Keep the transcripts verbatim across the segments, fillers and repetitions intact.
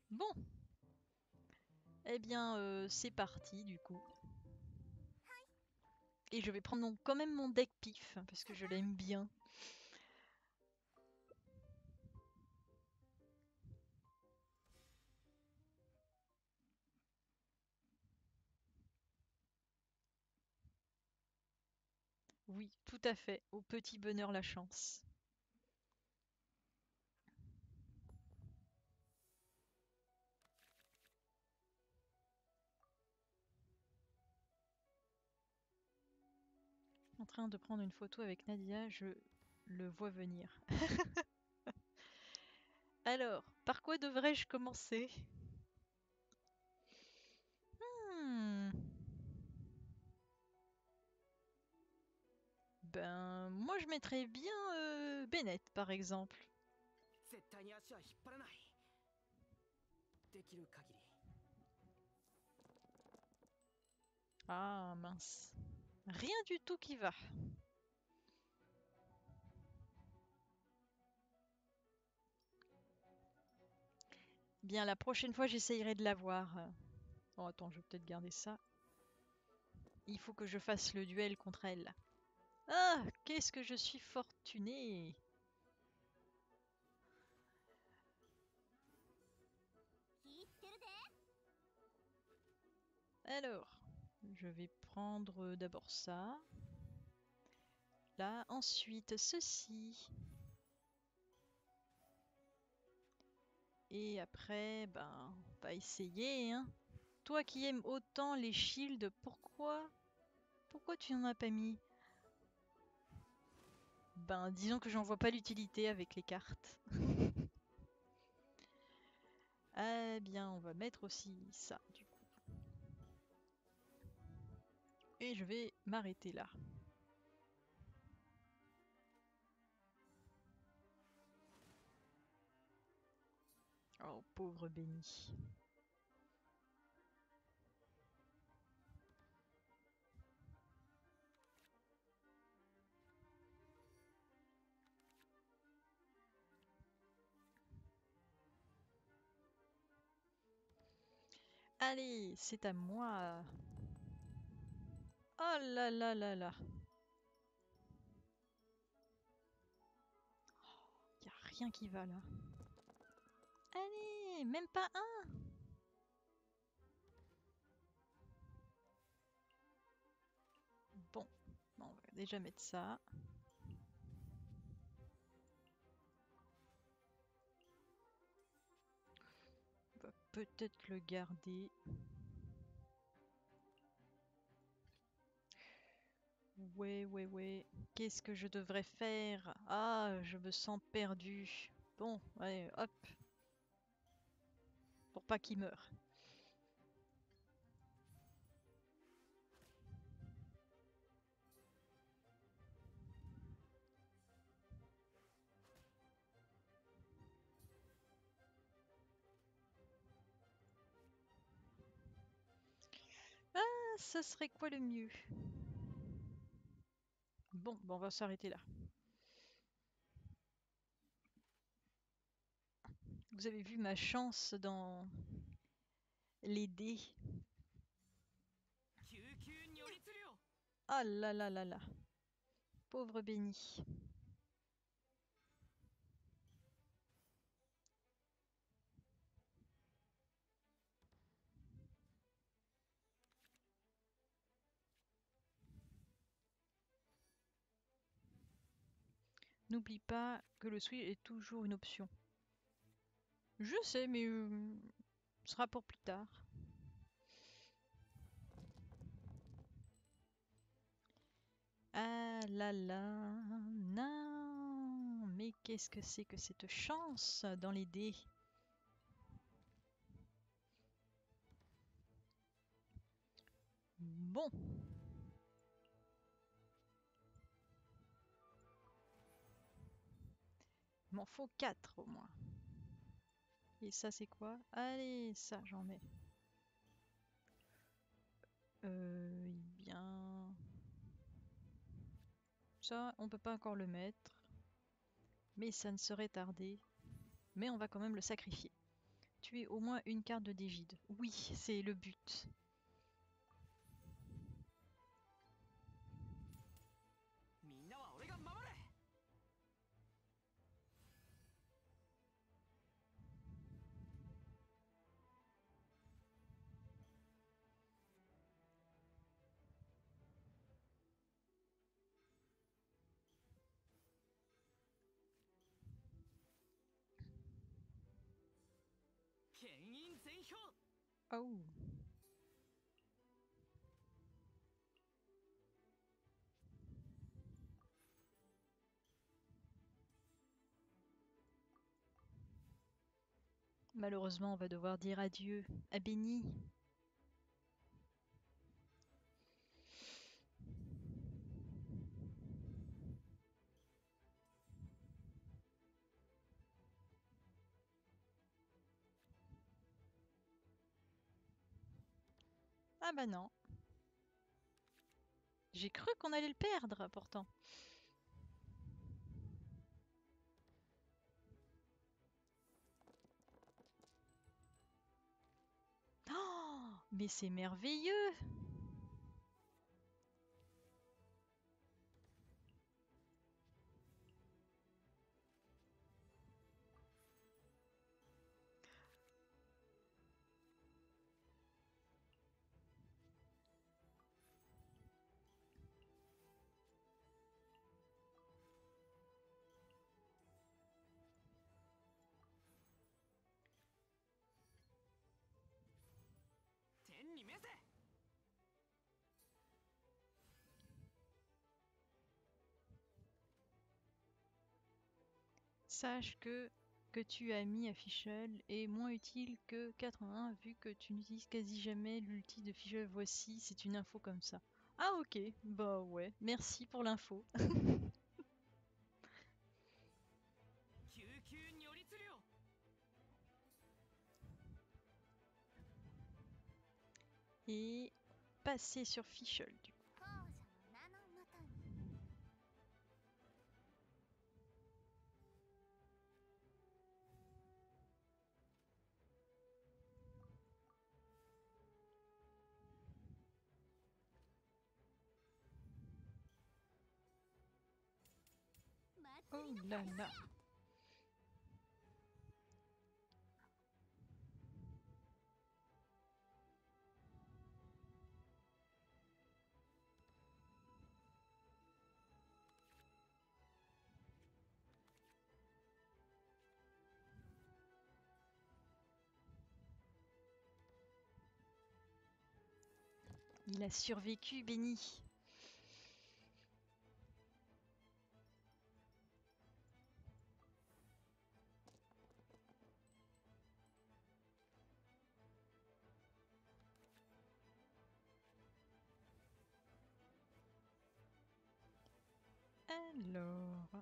Bon, eh bien, euh, c'est parti du coup. Et je vais prendre mon- quand même mon deck pif, hein, parce que je l'aime bien. Oui, tout à fait. Au petit bonheur la chance. En train de prendre une photo avec Nadia, je le vois venir. Alors, par quoi devrais-je commencer? Hmm. Ben, moi je mettrais bien euh, Bennett par exemple. 絶対に足は引っ張らない。できる限り。 Ah mince. Rien du tout qui va. Bien, la prochaine fois j'essayerai de l'avoir. Oh attends, je vais peut-être garder ça. Il faut que je fasse le duel contre elle. Ah, qu'est-ce que je suis fortunée! Alors, je vais prendre d'abord ça. Là, ensuite ceci. Et après, ben, on va essayer, hein. Toi qui aimes autant les shields, pourquoi, pourquoi tu n'en as pas mis? Ben, disons que j'en vois pas l'utilité avec les cartes. Eh bien, on va mettre aussi ça, du coup. Et je vais m'arrêter là. Oh, pauvre Benny. Allez, c'est à moi. Oh là là là là. Y a rien qui va là. Allez, même pas un. Bon, on va déjà mettre ça. On va peut-être le garder. Ouais, ouais, ouais. Qu'est-ce que je devrais faire? Ah, je me sens perdu. Bon, allez, hop. Pour pas qu'il meure. Ah, ça serait quoi le mieux? Bon, bon, on va s'arrêter là. Vous avez vu ma chance dans les dés. Ah là là là là. Pauvre Benny. N'oublie pas que le switch est toujours une option. Je sais, mais euh, ce sera pour plus tard. Ah là là, non, mais qu'est-ce que c'est que cette chance dans les dés? Bon. Il m'en faut quatre au moins. Et ça c'est quoi? Allez, ça j'en mets. Euh, eh bien... Ça, on peut pas encore le mettre. Mais ça ne serait tardé. Mais on va quand même le sacrifier. tuer au moins une carte de Dégide. Oui, c'est le but. Oh. Malheureusement, on va devoir dire adieu à Benny. Ah bah non. J'ai cru qu'on allait le perdre, pourtant. Oh, mais c'est merveilleux! Sache que que tu as mis à Fischl est moins utile que quatre-vingt-un vu que tu n'utilises quasi jamais l'ulti de Fischl. Voici, c'est une info comme ça. Ah ok, bah ouais, merci pour l'info. Et passer sur Fischl du coup. Oh là là. Il a survécu, Benny. Alors...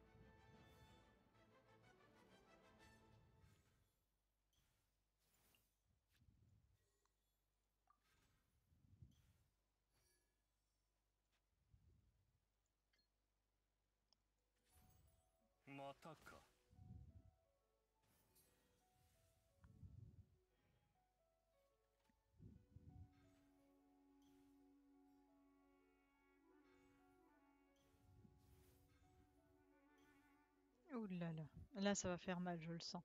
Oh là là. Là, ça va faire mal, je le sens.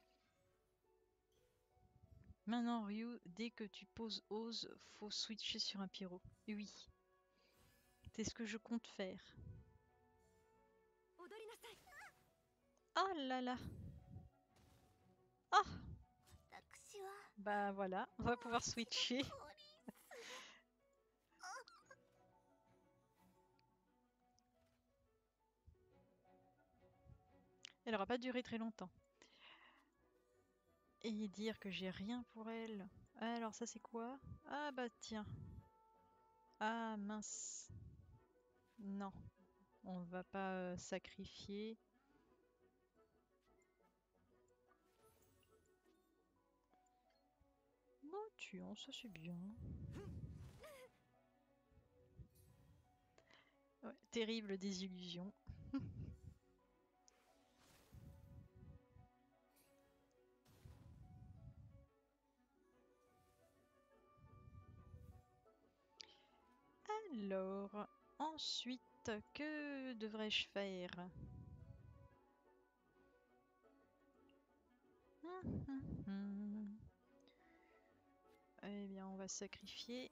Maintenant, Ryu, dès que tu poses Ose, faut switcher sur un pyro. Et oui. C'est ce que je compte faire. Oh là là. Oh. Bah voilà, on va pouvoir switcher. Elle aura pas duré très longtemps. Et dire que j'ai rien pour elle. Alors ça c'est quoi? Ah bah tiens. Ah mince. Non, on va pas euh, sacrifier. Bon tiens, ça c'est bien. Ouais, terrible désillusion. Alors, ensuite, que devrais-je faire? Hum, hum, hum. Eh bien, on va sacrifier.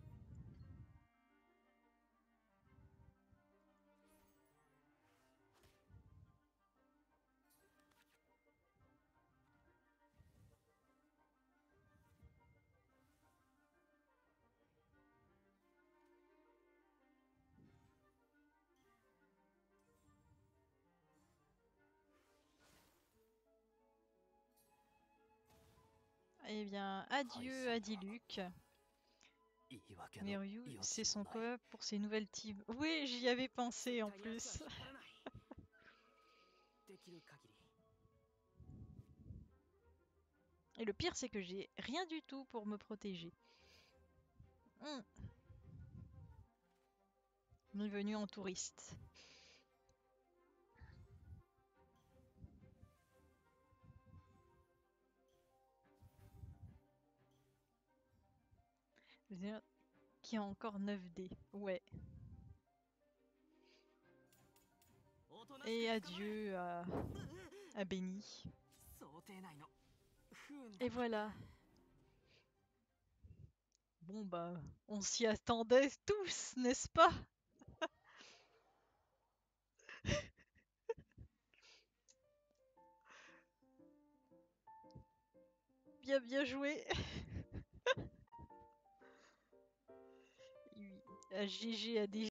Eh bien, adieu à Diluc. 言い訳の Mais Ryu, 余 c'est 地 son もない coop pour ses nouvelles teams. Oui, j'y avais pensé en 絶対に足 plus. は引っ張らないできる限り Et le pire, c'est que j'ai rien du tout pour me protéger. Hmm. On est venu en touriste. Qui a encore neuf dés. Ouais. おとなし Et く捕まれ adieu à, à Benny. 想定内の不運だ Et voilà. Bon bah, on s'y attendait tous, n'est-ce pas? Bien bien joué. Oui, G G à des